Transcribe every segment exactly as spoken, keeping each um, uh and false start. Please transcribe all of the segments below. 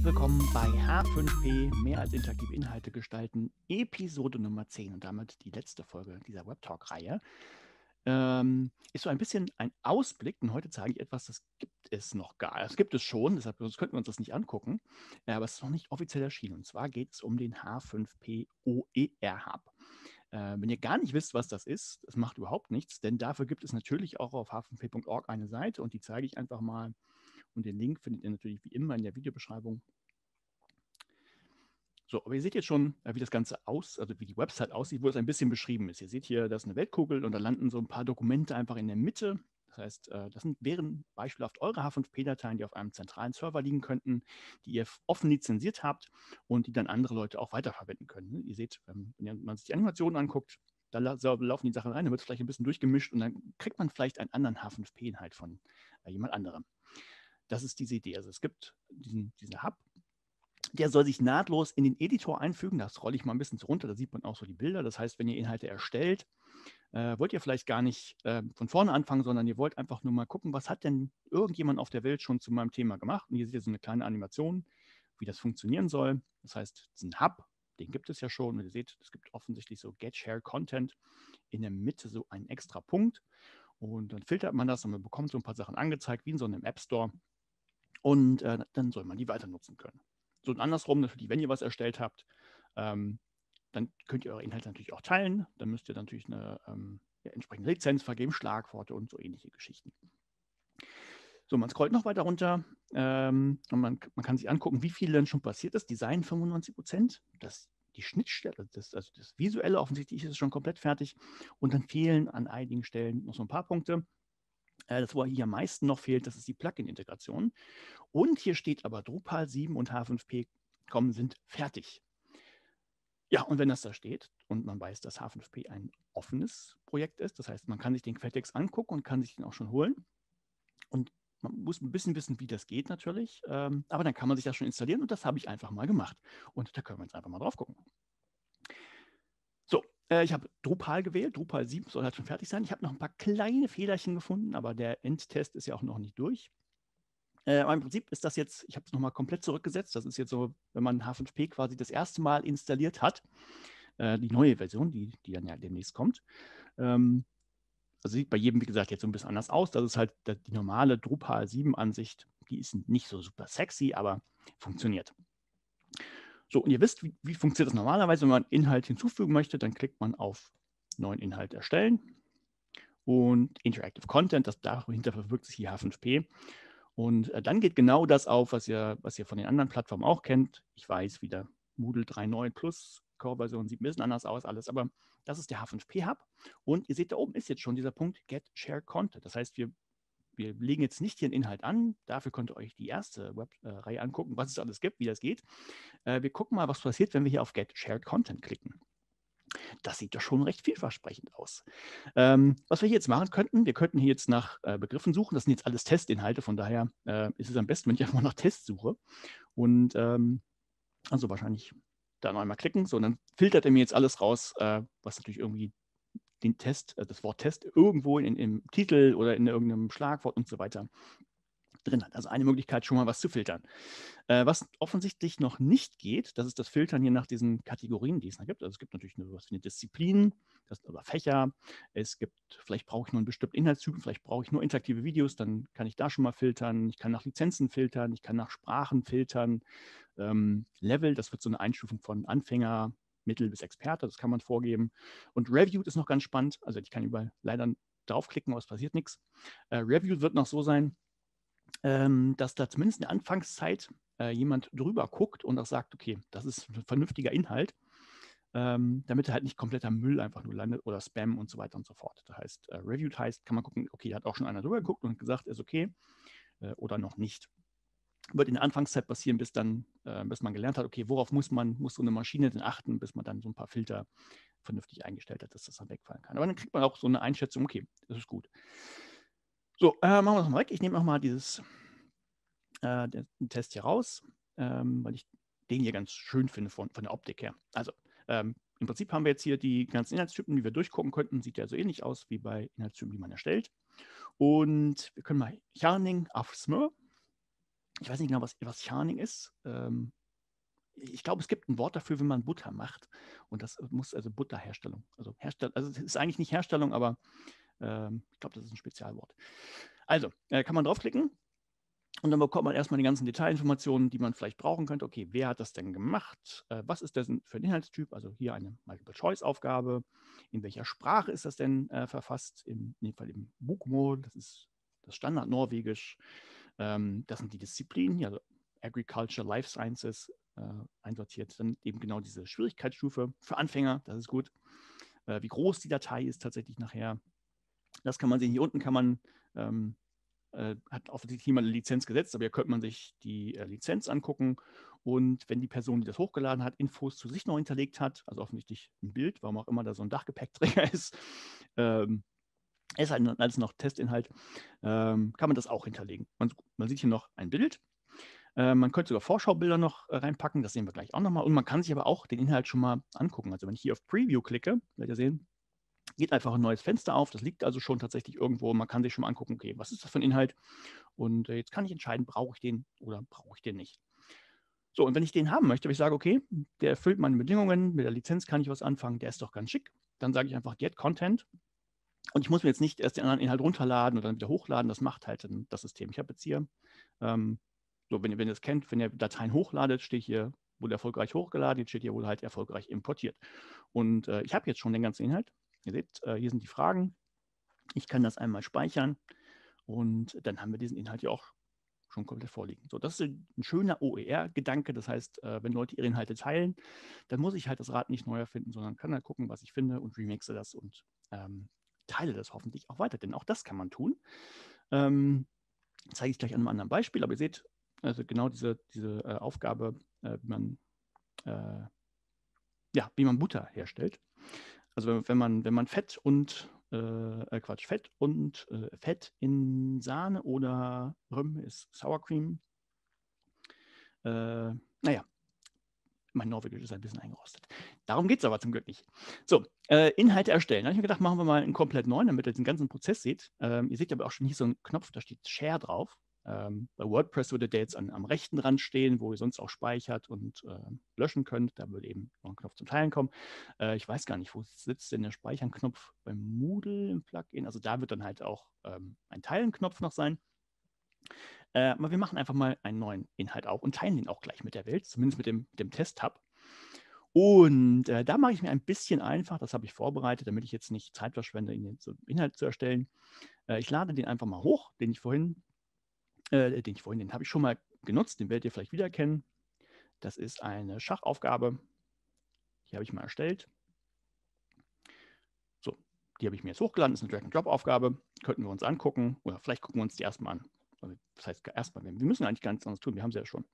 Herzlich willkommen bei H fünf P, mehr als interaktive Inhalte gestalten, Episode Nummer zehn und damit die letzte Folge dieser Webtalk-Reihe. Ähm, ist so ein bisschen ein Ausblick, und heute zeige ich etwas, das gibt es noch gar nicht. Das gibt es schon, deshalb sonst könnten wir uns das nicht angucken, äh, aber es ist noch nicht offiziell erschienen. Und zwar geht es um den H fünf P O E R Hub. Äh, wenn ihr gar nicht wisst, was das ist, das macht überhaupt nichts, denn dafür gibt es natürlich auch auf h fünf p punkt org eine Seite und die zeige ich einfach mal. Und den Link findet ihr natürlich wie immer in der Videobeschreibung. So, aber ihr seht jetzt schon, wie das Ganze aus, also wie die Website aussieht, wo es ein bisschen beschrieben ist. Ihr seht hier, das ist eine Weltkugel und da landen so ein paar Dokumente einfach in der Mitte. Das heißt, das sind, wären beispielhaft eure H fünf P-Dateien, die auf einem zentralen Server liegen könnten, die ihr offen lizenziert habt und die dann andere Leute auch weiterverwenden können. Ihr seht, wenn man sich die Animationen anguckt, da laufen die Sachen rein, dann wird es vielleicht ein bisschen durchgemischt und dann kriegt man vielleicht einen anderen H fünf P-Inhalt von jemand anderem. Das ist diese Idee. Also es gibt diesen, diesen Hub, der soll sich nahtlos in den Editor einfügen. Das rolle ich mal ein bisschen so runter, da sieht man auch so die Bilder. Das heißt, wenn ihr Inhalte erstellt, äh, wollt ihr vielleicht gar nicht äh, von vorne anfangen, sondern ihr wollt einfach nur mal gucken, was hat denn irgendjemand auf der Welt schon zu meinem Thema gemacht. Und hier seht ihr so eine kleine Animation, wie das funktionieren soll. Das heißt, diesen Hub, den gibt es ja schon. Und ihr seht, es gibt offensichtlich so Get Share Content. In der Mitte so einen extra Punkt. Und dann filtert man das und man bekommt so ein paar Sachen angezeigt, wie in so einem App Store. Und äh, dann soll man die weiter nutzen können. So und andersrum natürlich, wenn ihr was erstellt habt, ähm, dann könnt ihr eure Inhalte natürlich auch teilen. Dann müsst ihr natürlich eine ähm, ja, entsprechende Lizenz vergeben, Schlagworte und so ähnliche Geschichten. So, man scrollt noch weiter runter ähm, und man, man kann sich angucken, wie viel denn schon passiert ist. Design fünfundneunzig Prozent, das die Schnittstelle, das, also das Visuelle offensichtlich ist schon komplett fertig und dann fehlen an einigen Stellen noch so ein paar Punkte. Das, wo hier am meisten noch fehlt, das ist die Plugin-Integration. Und hier steht aber, Drupal sieben und H fünf P kommen sind fertig. Ja, und wenn das da steht und man weiß, dass H fünf P ein offenes Projekt ist, das heißt, man kann sich den Quelltext angucken und kann sich den auch schon holen. Und man muss ein bisschen wissen, wie das geht natürlich, ähm, aber dann kann man sich das schon installieren und das habe ich einfach mal gemacht. Und da können wir jetzt einfach mal drauf gucken. So, äh, ich habe Drupal gewählt. Drupal sieben soll halt schon fertig sein. Ich habe noch ein paar kleine Fehlerchen gefunden, aber der Endtest ist ja auch noch nicht durch. Äh, aber im Prinzip ist das jetzt, ich habe es nochmal komplett zurückgesetzt. Das ist jetzt so, wenn man H fünf P quasi das erste Mal installiert hat, äh, die neue Version, die, die dann ja demnächst kommt. Ähm, also sieht bei jedem, wie gesagt, jetzt so ein bisschen anders aus. Das ist halt die normale Drupal sieben Ansicht. Die ist nicht so super sexy, aber funktioniert. So, und ihr wisst, wie, wie funktioniert das normalerweise, wenn man Inhalt hinzufügen möchte, dann klickt man auf neuen Inhalt erstellen und Interactive Content, das dahinter verbirgt sich hier H fünf P. Und äh, dann geht genau das auf, was ihr, was ihr von den anderen Plattformen auch kennt. Ich weiß, wieder Moodle drei Punkt neun Plus, Core-Version sieht ein bisschen anders aus, alles, aber das ist der H fünf P Hub. Und ihr seht, da oben ist jetzt schon dieser Punkt Get Share Content. Das heißt, wir, wir legen jetzt nicht hier einen Inhalt an. Dafür könnt ihr euch die erste Web-Reihe äh, angucken, was es alles gibt, wie das geht. Äh, wir gucken mal, was passiert, wenn wir hier auf Get Shared Content klicken. Das sieht doch schon recht vielversprechend aus. Ähm, was wir hier jetzt machen könnten, wir könnten hier jetzt nach äh, Begriffen suchen. Das sind jetzt alles Testinhalte, von daher äh, ist es am besten, wenn ich einfach mal nach Tests suche. Und ähm, also wahrscheinlich da noch einmal klicken. So, und dann filtert er mir jetzt alles raus, äh, was natürlich irgendwie den Test, äh, das Wort Test irgendwo in, im Titel oder in irgendeinem Schlagwort und so weiter drin hat. Also eine Möglichkeit, schon mal was zu filtern. Äh, was offensichtlich noch nicht geht, das ist das Filtern hier nach diesen Kategorien, die es da gibt. Also es gibt natürlich nur was wie eine Disziplin, das oder Fächer. Es gibt, vielleicht brauche ich nur einen bestimmten Inhaltstypen, vielleicht brauche ich nur interaktive Videos, dann kann ich da schon mal filtern. Ich kann nach Lizenzen filtern, ich kann nach Sprachen filtern. Ähm, Level, das wird so eine Einstufung von Anfänger, Mittel bis Experte, das kann man vorgeben. Und Reviewed ist noch ganz spannend. Also ich kann überall leider draufklicken, aber es passiert nichts. Äh, Reviewed wird noch so sein, ähm, dass da zumindest in der Anfangszeit äh, jemand drüber guckt und auch sagt, okay, das ist ein vernünftiger Inhalt, ähm, damit er halt nicht kompletter Müll einfach nur landet oder Spam und so weiter und so fort. Das heißt, äh, Reviewed heißt, kann man gucken, okay, da hat auch schon einer drüber geguckt und gesagt, ist okay äh, oder noch nicht. Wird in der Anfangszeit passieren, bis dann, äh, bis man gelernt hat, okay, worauf muss man, muss so eine Maschine denn achten, bis man dann so ein paar Filter vernünftig eingestellt hat, dass das dann wegfallen kann. Aber dann kriegt man auch so eine Einschätzung, okay, das ist gut. So, äh, machen wir das mal weg. Ich nehme auch mal dieses äh, den Test hier raus, ähm, weil ich den hier ganz schön finde von, von der Optik her. Also ähm, im Prinzip haben wir jetzt hier die ganzen Inhaltstypen, die wir durchgucken könnten. Sieht ja so ähnlich aus wie bei Inhaltstypen, die man erstellt. Und wir können mal Yarning auf Smur. Ich weiß nicht genau, was, was Charning ist. Ähm, ich glaube, es gibt ein Wort dafür, wenn man Butter macht. Und das muss also Butterherstellung. Also Herstell also es ist eigentlich nicht Herstellung, aber ähm, ich glaube, das ist ein Spezialwort. Also, äh, kann man draufklicken und dann bekommt man erstmal die ganzen Detailinformationen, die man vielleicht brauchen könnte. Okay, wer hat das denn gemacht? Äh, was ist das denn für ein Inhaltstyp? Also hier eine Multiple-Choice-Aufgabe. In welcher Sprache ist das denn äh, verfasst? In, in dem Fall im Bokmål, das ist das Standard-Norwegisch. Ähm, das sind die Disziplinen, hier, also Agriculture, Life Sciences äh, einsortiert. Dann eben genau diese Schwierigkeitsstufe für Anfänger, das ist gut. Äh, wie groß die Datei ist tatsächlich nachher. Das kann man sehen. Hier unten kann man, ähm, äh, hat offensichtlich jemand eine Lizenz gesetzt, aber hier könnte man sich die äh, Lizenz angucken. Und wenn die Person, die das hochgeladen hat, Infos zu sich noch hinterlegt hat, also offensichtlich ein Bild, warum auch immer da so ein Dachgepäckträger ist, ähm, ist halt alles noch Testinhalt, ähm, kann man das auch hinterlegen. Man, man sieht hier noch ein Bild. Äh, man könnte sogar Vorschaubilder noch äh, reinpacken, das sehen wir gleich auch nochmal. Und man kann sich aber auch den Inhalt schon mal angucken. Also wenn ich hier auf Preview klicke, werdet ihr sehen, geht einfach ein neues Fenster auf. Das liegt also schon tatsächlich irgendwo. Man kann sich schon mal angucken, okay, was ist das für ein Inhalt? Und äh, jetzt kann ich entscheiden, brauche ich den oder brauche ich den nicht. So, und wenn ich den haben möchte, wenn ich sage, okay, der erfüllt meine Bedingungen, mit der Lizenz kann ich was anfangen, der ist doch ganz schick, dann sage ich einfach Get Content. Und ich muss mir jetzt nicht erst den anderen Inhalt runterladen und dann wieder hochladen. Das macht halt das System. Ich habe jetzt hier, ähm, so wenn ihr, wenn ihr das kennt, wenn ihr Dateien hochladet, steht hier, wurde erfolgreich hochgeladen, jetzt steht hier wohl halt erfolgreich importiert. Und äh, ich habe jetzt schon den ganzen Inhalt. Ihr seht, äh, hier sind die Fragen. Ich kann das einmal speichern und dann haben wir diesen Inhalt ja auch schon komplett vorliegen. So, das ist ein schöner O E R-Gedanke. Das heißt, äh, wenn Leute ihre Inhalte teilen, dann muss ich halt das Rad nicht neu erfinden, sondern kann halt gucken, was ich finde und remixe das und ähm, teile das hoffentlich auch weiter. Denn auch das kann man tun. Ähm, zeige ich gleich an einem anderen Beispiel, aber ihr seht, also genau diese, diese äh, Aufgabe, äh, wie man äh, ja, wie man Butter herstellt. Also wenn man, wenn man Fett und äh, Quatsch, Fett und äh, Fett in Sahne oder Rüm ist Sour Cream. Äh, naja, mein Norwegisch ist ein bisschen eingerostet. Darum geht es aber zum Glück nicht. So, äh, Inhalte erstellen. Da habe ich mir gedacht, machen wir mal einen komplett neuen, damit ihr den ganzen Prozess seht. Ähm, ihr seht aber auch schon hier so einen Knopf, da steht Share drauf. Ähm, bei WordPress würde der jetzt an, am rechten Rand stehen, wo ihr sonst auch speichert und äh, löschen könnt. Da würde eben noch ein Knopf zum Teilen kommen. Äh, ich weiß gar nicht, wo sitzt denn der Speichern-Knopf beim Moodle im Plugin. Also da wird dann halt auch ähm, ein Teilen-Knopf noch sein. Äh, aber wir machen einfach mal einen neuen Inhalt auf und teilen den auch gleich mit der Welt, zumindest mit dem, dem Test-Hub. Und äh, da mache ich mir ein bisschen einfach, das habe ich vorbereitet, damit ich jetzt nicht Zeit verschwende, den so Inhalt zu erstellen. Äh, ich lade den einfach mal hoch, den ich vorhin, äh, den ich vorhin, den habe ich schon mal genutzt, den werdet ihr vielleicht wiedererkennen. Das ist eine Schachaufgabe. Die habe ich mal erstellt. So, die habe ich mir jetzt hochgeladen, das ist eine Drag-and-Drop-Aufgabe. Könnten wir uns angucken, oder vielleicht gucken wir uns die erstmal an. Also, das heißt erstmal, wir müssen eigentlich gar nichts anderes tun, wir haben sie ja schon.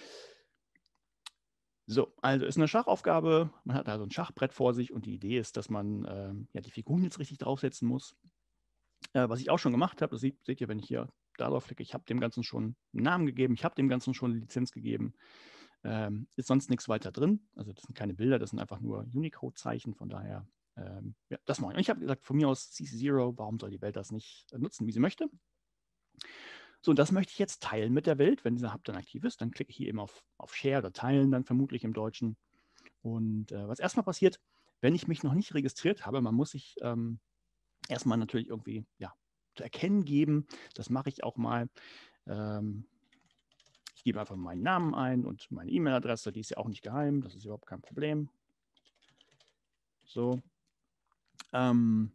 So, also ist eine Schachaufgabe. Man hat da so ein Schachbrett vor sich und die Idee ist, dass man ähm, ja, die Figuren jetzt richtig draufsetzen muss. Äh, was ich auch schon gemacht habe, das seht, seht ihr, wenn ich hier darauf klicke, ich habe dem Ganzen schon einen Namen gegeben, ich habe dem Ganzen schon eine Lizenz gegeben. Ähm, ist sonst nichts weiter drin. Also das sind keine Bilder, das sind einfach nur Unicode-Zeichen. Von daher, ähm, ja, das mache ich. Und ich habe gesagt, von mir aus C C null, warum soll die Welt das nicht nutzen, wie sie möchte? So, und das möchte ich jetzt teilen mit der Welt. Wenn dieser Hub dann aktiv ist, dann klicke ich hier eben auf, auf Share oder Teilen, dann vermutlich im Deutschen. Und äh, was erstmal passiert, wenn ich mich noch nicht registriert habe, man muss sich ähm, erstmal natürlich irgendwie ja, zu erkennen geben. Das mache ich auch mal. Ähm, ich gebe einfach meinen Namen ein und meine E-Mail-Adresse, die ist ja auch nicht geheim, das ist überhaupt kein Problem. So. Ähm,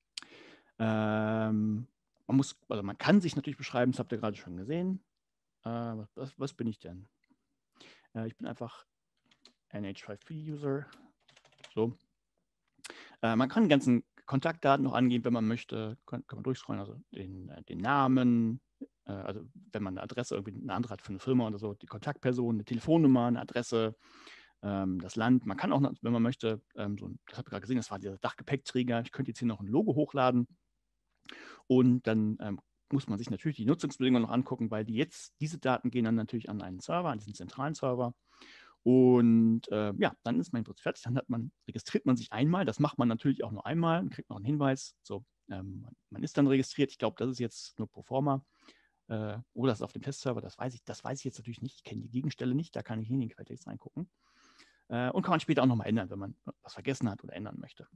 ähm, man muss, also man kann sich natürlich beschreiben, das habt ihr gerade schon gesehen. Äh, was, was bin ich denn? Äh, ich bin einfach N H five P-User. So. Äh, man kann die ganzen Kontaktdaten noch angeben, wenn man möchte. Kann, kann man durchscrollen, also den, den Namen, äh, also wenn man eine Adresse, irgendwie eine andere hat für eine Firma oder so, die Kontaktperson, eine Telefonnummer, eine Adresse, ähm, das Land. Man kann auch, wenn man möchte, ähm, so, das habe ich gerade gesehen, das war dieser Dachgepäckträger. Ich könnte jetzt hier noch ein Logo hochladen und dann ähm, muss man sich natürlich die Nutzungsbedingungen noch angucken, weil die jetzt, diese Daten gehen dann natürlich an einen Server, an diesen zentralen Server. Und äh, ja, dann ist mein Prinzip fertig. Dann hat man, registriert man sich einmal. Das macht man natürlich auch nur einmal und kriegt noch einen Hinweis. So, ähm, man ist dann registriert. Ich glaube, das ist jetzt nur pro forma. Äh, oder es ist auf dem Testserver, das weiß ich, das weiß ich jetzt natürlich nicht. Ich kenne die Gegenstelle nicht, da kann ich in den Quelltext reingucken. Äh, und kann man später auch nochmal ändern, wenn man was vergessen hat oder ändern möchte.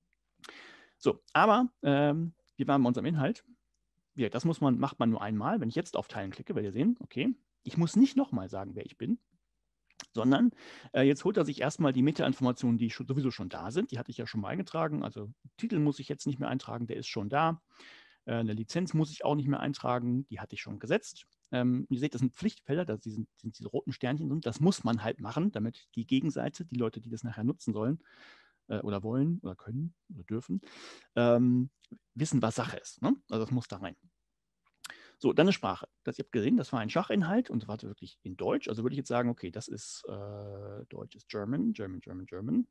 So, aber ähm, wir waren bei unserem Inhalt. Ja, das muss man, macht man nur einmal. Wenn ich jetzt auf Teilen klicke, werdet ihr sehen, okay, ich muss nicht nochmal sagen, wer ich bin, sondern äh, jetzt holt er sich erstmal die Metainformationen, die schon, sowieso schon da sind. Die hatte ich ja schon mal eingetragen. Also Titel muss ich jetzt nicht mehr eintragen, der ist schon da. Äh, eine Lizenz muss ich auch nicht mehr eintragen, die hatte ich schon gesetzt. Ähm, ihr seht, das sind Pflichtfelder, das sind, sind diese roten Sternchen drin. Das muss man halt machen, damit die Gegenseite, die Leute, die das nachher nutzen sollen äh, oder wollen oder können oder dürfen, ähm, wissen, was Sache ist. Ne? Also das muss da rein. So, dann eine Sprache. Das, ihr habt gesehen, das war ein Schachinhalt und das war wirklich in Deutsch. Also würde ich jetzt sagen, okay, das ist äh, Deutsch ist German, German, German, German.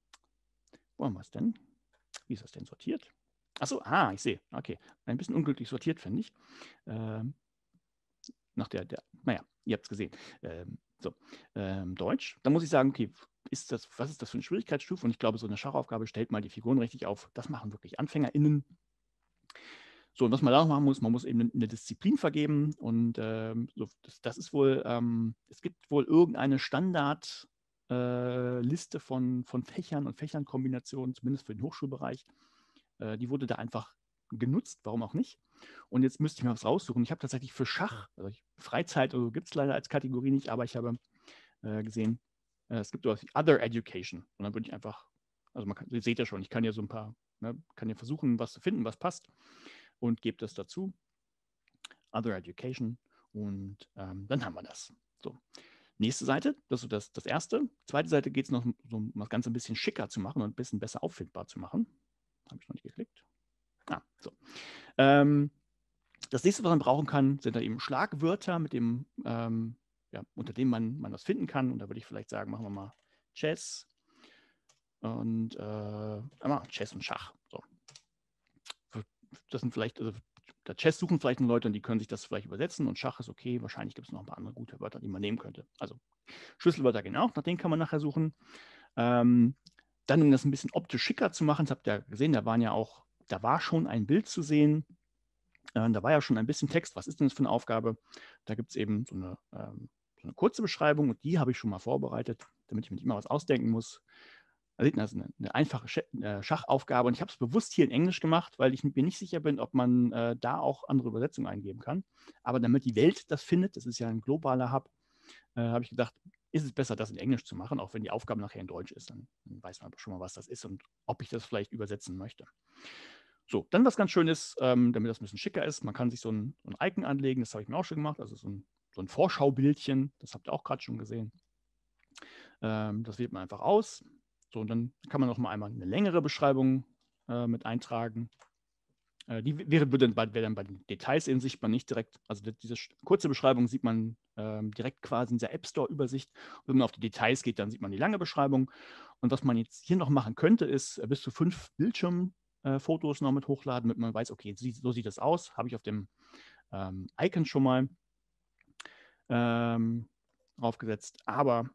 Wo haben wir es denn? Wie ist das denn sortiert? Achso, ah, ich sehe. Okay. Ein bisschen unglücklich sortiert, finde ich. Ähm, nach der, der, naja, ihr habt es gesehen. Ähm, so, ähm, Deutsch. Da muss ich sagen, okay, ist das, was ist das für eine Schwierigkeitsstufe? Und ich glaube, so eine Schachaufgabe stellt mal die Figuren richtig auf. Das machen wirklich AnfängerInnen. So, und was man da noch machen muss, man muss eben eine Disziplin vergeben. Und ähm, so, das, das ist wohl, ähm, es gibt wohl irgendeine Standardliste äh, von, von Fächern und Fächernkombinationen, zumindest für den Hochschulbereich. Äh, die wurde da einfach genutzt, warum auch nicht. Und jetzt müsste ich mir was raussuchen. Ich habe tatsächlich für Schach, also ich, Freizeit also gibt es leider als Kategorie nicht, aber ich habe äh, gesehen, äh, es gibt sowas wie Other Education. Und dann würde ich einfach, also man kann, ihr seht ja schon, ich kann ja so ein paar, ne, kann ja versuchen, was zu finden, was passt und gebe das dazu. Other Education und ähm, dann haben wir das. So. Nächste Seite, das ist das, das erste. Zweite Seite geht es noch so, um das Ganze ein bisschen schicker zu machen und ein bisschen besser auffindbar zu machen. Habe ich noch nicht geklickt. Ah, so. Ähm, das nächste, was man brauchen kann, sind dann eben Schlagwörter, mit dem, ähm, ja, unter denen man, man das finden kann. Und da würde ich vielleicht sagen, machen wir mal Chess und äh, Chess und Schach. So. Das sind vielleicht, also der Chess suchen vielleicht nur Leute und die können sich das vielleicht übersetzen und Schach ist okay. Wahrscheinlich gibt es noch ein paar andere gute Wörter, die man nehmen könnte. Also Schlüsselwörter gehen auch, nach denen kann man nachher suchen. Ähm, dann, um das ein bisschen optisch schicker zu machen, das habt ihr gesehen, da waren ja auch, da war schon ein Bild zu sehen. Äh, da war ja schon ein bisschen Text. Was ist denn das für eine Aufgabe? Da gibt es eben so eine, ähm, so eine kurze Beschreibung und die habe ich schon mal vorbereitet, damit ich mir nicht immer was ausdenken muss. Also eine, eine einfache Schachaufgabe und ich habe es bewusst hier in Englisch gemacht, weil ich mir nicht sicher bin, ob man äh, da auch andere Übersetzungen eingeben kann. Aber damit die Welt das findet, das ist ja ein globaler Hub, äh, habe ich gedacht, ist es besser, das in Englisch zu machen, auch wenn die Aufgabe nachher in Deutsch ist. Dann, dann weiß man schon mal, was das ist und ob ich das vielleicht übersetzen möchte. So, dann was ganz schön ist, ähm, damit das ein bisschen schicker ist, man kann sich so ein, so ein Icon anlegen, das habe ich mir auch schon gemacht, also so ein, so ein Vorschaubildchen, das habt ihr auch gerade schon gesehen. Ähm, das wählt man einfach aus. So, und dann kann man noch mal einmal eine längere Beschreibung äh, mit eintragen. Äh, die wäre, würde dann bei, wäre dann bei den Details eben sichtbar, nicht direkt, also diese kurze Beschreibung sieht man ähm, direkt quasi in der App Store-Übersicht. Und wenn man auf die Details geht, dann sieht man die lange Beschreibung. Und was man jetzt hier noch machen könnte, ist äh, bis zu fünf Bildschirmfotos äh, noch mit hochladen, damit man weiß, okay, so sieht das aus. Habe ich auf dem ähm, Icon schon mal ähm, draufgesetzt. Aber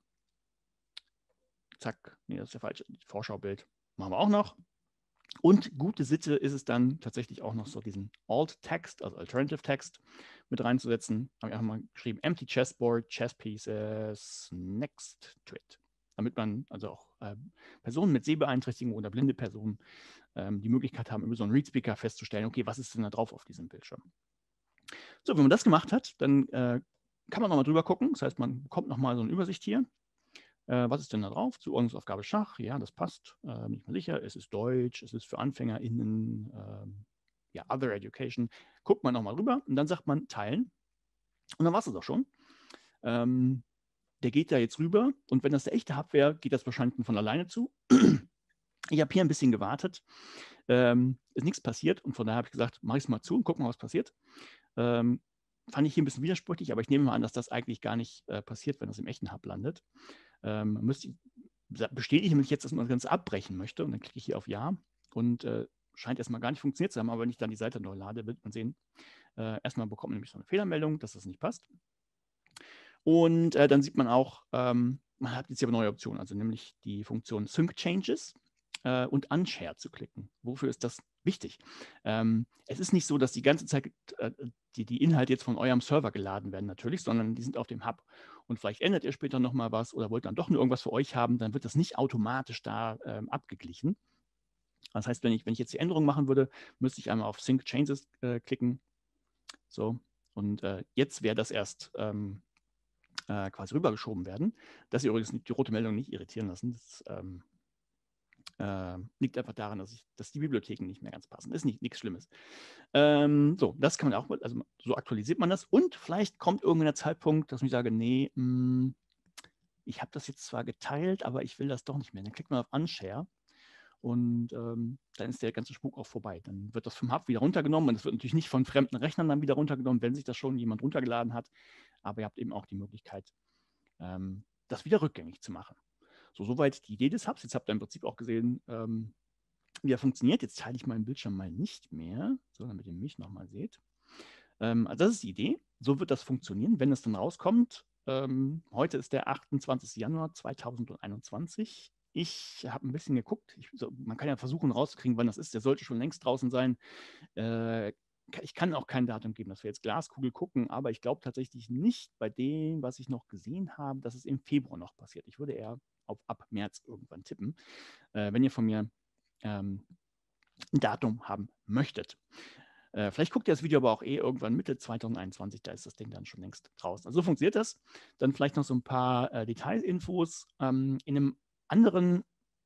zack, nee, das ist der falsche Vorschaubild. Machen wir auch noch. Und gute Sitte ist es dann tatsächlich auch noch so diesen Alt-Text, also Alternative Text, mit reinzusetzen. Habe ich einfach mal geschrieben, Empty Chessboard, Chess Pieces, next to it. Damit man also auch äh, Personen mit Sehbeeinträchtigung oder blinde Personen ähm, die Möglichkeit haben, über so einen Read-Speaker festzustellen, okay, was ist denn da drauf auf diesem Bildschirm? So, wenn man das gemacht hat, dann äh, kann man nochmal drüber gucken. Das heißt, man bekommt nochmal so eine Übersicht hier. Äh, was ist denn da drauf? Zuordnungsaufgabe Schach, ja, das passt. Äh, bin ich mir sicher. Es ist Deutsch, es ist für AnfängerInnen, ähm, ja, Other Education. Guckt man nochmal rüber und dann sagt man Teilen. Und dann war es das auch schon. Ähm, der geht da jetzt rüber und wenn das der echte Hub wäre, geht das wahrscheinlich von alleine zu. Ich habe hier ein bisschen gewartet. Ähm, ist nichts passiert und von daher habe ich gesagt, mache ich es mal zu und guck mal, was passiert. Ähm, fand ich hier ein bisschen widersprüchlich, aber ich nehme mal an, dass das eigentlich gar nicht äh, passiert, wenn das im echten Hub landet. Ähm, müsste, bestätige ich mich jetzt, dass man das Ganze abbrechen möchte und dann klicke ich hier auf Ja und äh, scheint erstmal gar nicht funktioniert zu haben, aber wenn ich dann die Seite neu lade, wird man sehen, äh, erstmal bekommt man nämlich so eine Fehlermeldung, dass das nicht passt. Und äh, dann sieht man auch, ähm, man hat jetzt hier eine neue Option, also nämlich die Funktion Sync Changes äh, und Unshare zu klicken. Wofür ist das wichtig. Ähm, es ist nicht so, dass die ganze Zeit äh, die, die Inhalte jetzt von eurem Server geladen werden natürlich, sondern die sind auf dem Hub. Und vielleicht ändert ihr später nochmal was oder wollt dann doch nur irgendwas für euch haben, dann wird das nicht automatisch da ähm, abgeglichen. Das heißt, wenn ich, wenn ich jetzt die Änderung machen würde, müsste ich einmal auf Sync Changes äh, klicken. So, und äh, jetzt wäre das erst ähm, äh, quasi rübergeschoben werden. Dass ihr übrigens die rote Meldung nicht irritieren lassen. Das ähm, äh, liegt einfach daran, dass, ich, dass die Bibliotheken nicht mehr ganz passen. Ist nicht nichts Schlimmes. Ähm, so, das kann man auch, also so aktualisiert man das. Und vielleicht kommt irgendein Zeitpunkt, dass ich sage, nee, mh, ich habe das jetzt zwar geteilt, aber ich will das doch nicht mehr. Dann klickt man auf Unshare. Und ähm, dann ist der ganze Spuk auch vorbei. Dann wird das vom Hub wieder runtergenommen und es wird natürlich nicht von fremden Rechnern dann wieder runtergenommen, wenn sich das schon jemand runtergeladen hat. Aber ihr habt eben auch die Möglichkeit, ähm, das wieder rückgängig zu machen. So, soweit die Idee des Hubs. Jetzt habt ihr im Prinzip auch gesehen, ähm, wie er funktioniert. Jetzt teile ich meinen Bildschirm mal nicht mehr, so damit ihr mich nochmal seht. Ähm, also das ist die Idee. So wird das funktionieren, wenn es dann rauskommt. Ähm, heute ist der achtundzwanzigste Januar zweitausendeinundzwanzig. Ich habe ein bisschen geguckt. Ich, so, man kann ja versuchen rauszukriegen, wann das ist. Der sollte schon längst draußen sein. Äh, ich kann auch kein Datum geben, dass wir jetzt Glaskugel gucken, aber ich glaube tatsächlich nicht bei dem, was ich noch gesehen habe, dass es im Februar noch passiert. Ich würde eher auf ab März irgendwann tippen, äh, wenn ihr von mir ähm, ein Datum haben möchtet. Äh, vielleicht guckt ihr das Video aber auch eh irgendwann Mitte zweitausendeinundzwanzig, da ist das Ding dann schon längst draußen. Also so funktioniert das. Dann vielleicht noch so ein paar äh, Detailinfos. Ähm, in einem anderen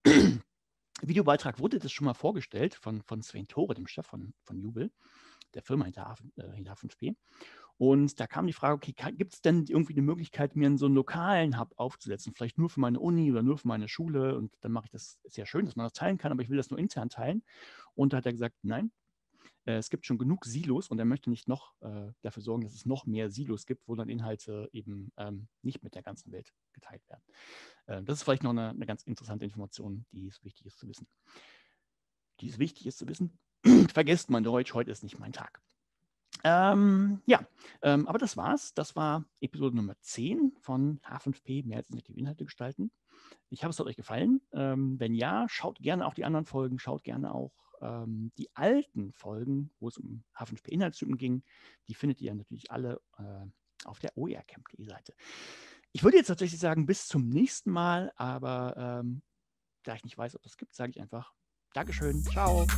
Videobeitrag wurde das schon mal vorgestellt von, von Sven Tore, dem Chef von, von Jubel, der Firma hinter, äh, hinter H fünf P. Und da kam die Frage, okay, gibt es denn irgendwie eine Möglichkeit, mir so einen lokalen Hub aufzusetzen, vielleicht nur für meine Uni oder nur für meine Schule? Und dann mache ich das, ist ja schön, dass man das teilen kann, aber ich will das nur intern teilen. Und da hat er gesagt, nein, äh, es gibt schon genug Silos und er möchte nicht noch äh, dafür sorgen, dass es noch mehr Silos gibt, wo dann Inhalte eben ähm, nicht mit der ganzen Welt geteilt werden. Äh, das ist vielleicht noch eine, eine ganz interessante Information, die es wichtig ist zu wissen. Die es wichtig ist zu wissen, vergesst man Deutsch, heute ist nicht mein Tag. Ähm, ja, ähm, aber das war's. Das war Episode Nummer zehn von H fünf P, mehr als interaktive Inhalte gestalten. Ich hoffe, es hat euch gefallen. Ähm, wenn ja, schaut gerne auch die anderen Folgen, schaut gerne auch ähm, die alten Folgen, wo es um H fünf P-Inhaltstypen ging. Die findet ihr natürlich alle äh, auf der O E R Camp punkt de Seite. Ich würde jetzt tatsächlich sagen, bis zum nächsten Mal, aber ähm, da ich nicht weiß, ob es gibt, sage ich einfach Dankeschön, ciao.